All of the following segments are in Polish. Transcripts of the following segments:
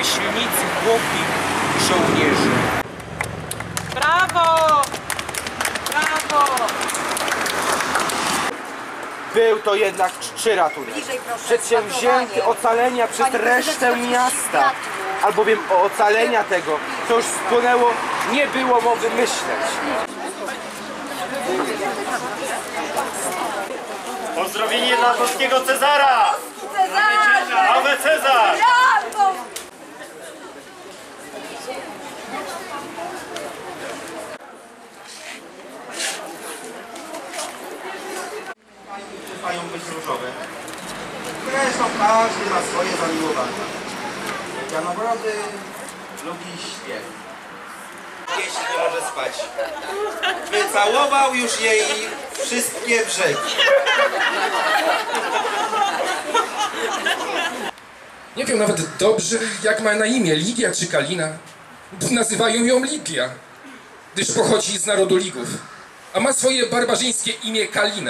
rzemieślnicy głupich żołnierzy. Brawo! Brawo! Był to jednak czczy ratunek. Przedsięwzięty ocalenia przez resztę miasta. Albowiem o ocalenia tego, co już spłonęło, nie było mowy myśleć. Pozdrowienie dla polskiego Cezara! Cezarze! Awe Cezar! Brawo! Mają być różowe. Zresztą każdy ma swoje zamiłowania. Janogrody lubi śpiew. Jeśli nie może spać. Wycałował już jej wszystkie brzegi. Nie wiem nawet dobrze, jak ma na imię, Ligia czy Kalina. Nazywają ją Ligia, gdyż pochodzi z narodu Ligów, a ma swoje barbarzyńskie imię Kalina.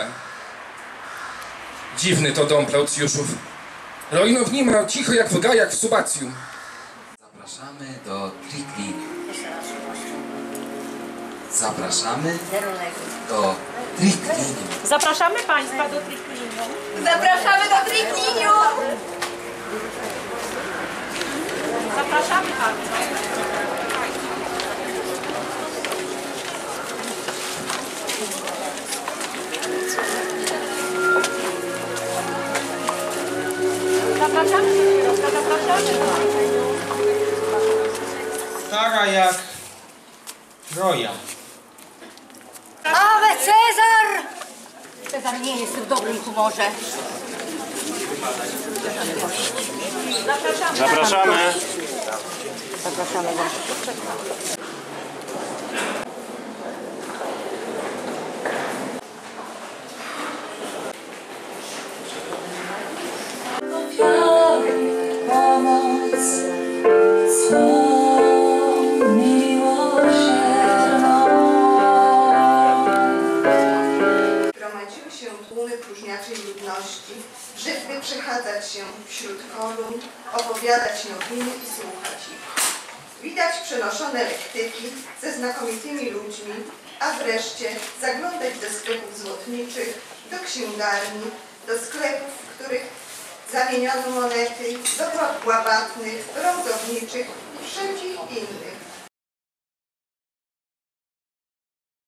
Dziwny to dom Plaucjuszów. Rojno w nim ma cicho jak w gajach w Subacjum. Zapraszamy do Triklinium. Zapraszamy do Triklinium. Zapraszamy Państwa do Triklinium. Zapraszamy do Triklinium! Zapraszamy Państwa. Zapraszamy do środka, zapraszamy. Stara jak Troja. Awe Cezar! Cezar nie jest w dobrym humorze. Zapraszamy. Gromadziły się tłumy próżniaczej ludności, żeby przechadzać się wśród kolumn, opowiadać nowiny i słuchać ich. Widać przenoszone lektyki ze znakomitymi ludźmi, a wreszcie zaglądać do sklepów złotniczych, do księgarni, do sklepów, w których zamieniono monety, do płatnych, rozdawniczych i wszelkich innych.